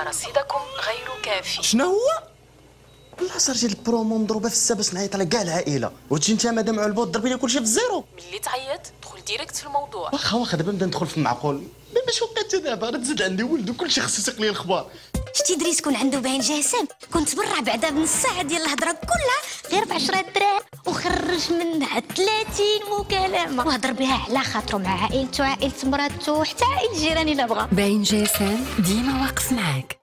رصيدكم غير كافي. شنو هو؟ والله صار جي البرومو مضروبه في السا باش نعيط على كاع العائله، وتجي انت مدام علبوط ضربي لي كلشي في الزيرو. ملي تعيط دخل ديريكت في الموضوع. واخا دابا نبدا ندخل في المعقول، مي باش وقيت دابا راه تزيد عندي ولد وكلشي خصو يسيق لي الاخبار. شتي دريس كون عنده باين جسم كنت برا بعدا بنص ساعه ديال الهضره كلها غير ب 10 دراهم وخرج منها 30 مكالمه وهضر بها على خاطرو مع عائلته، عائله مراته، حتى عائله الجيران الا بغا. باين جسم ديما واقف معاك.